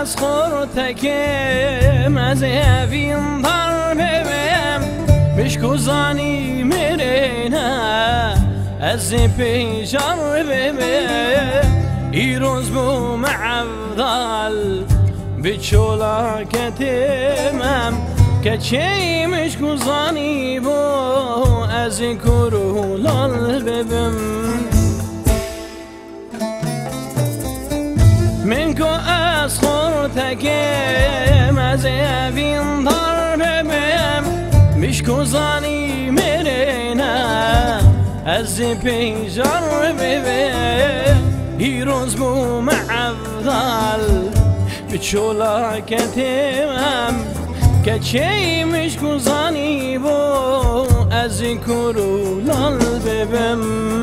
تکم از اوین در ببم بشکوزانی مرینه از پیشار ببم ایروز بو معفضل بچولا کتمم کچی مشکوزانی بو از کرولال ببم من کو از تکم از اوین در ببم مشکوزانی مرینه از پیشار ببم ایروز بو معفضل بچولا کتمم کچی مشکوزانی بو از کرولال ببم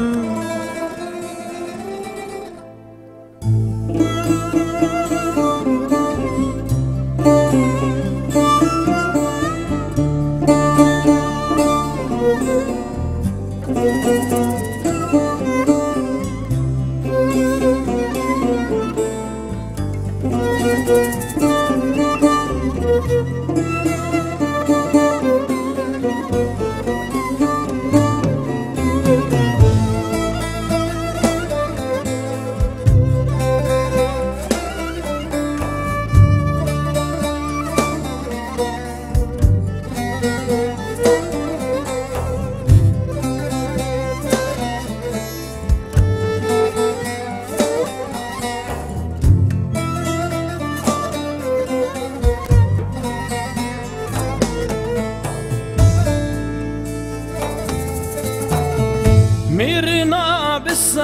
میرنا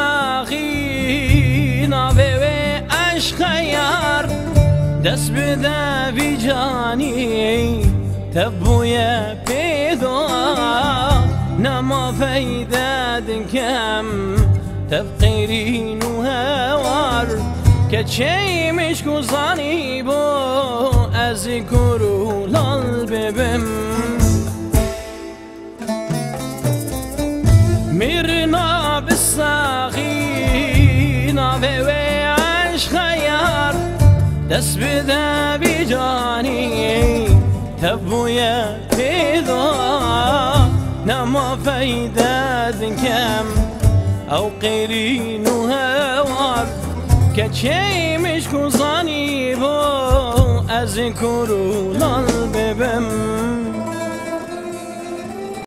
بالساقينا بوي اشخيار دست بده بی جانی تبویا پیدا نما فیداد کم تبقیرین و هوار کچی مشکوزانی بو از کرولال ببم میرنا بالساقينا بوي اشخيار دست بده بی جانی تبویا پیدا نما فیداد کم او قیرین و هوار کچی مشکوزانی بو از کرولال ببم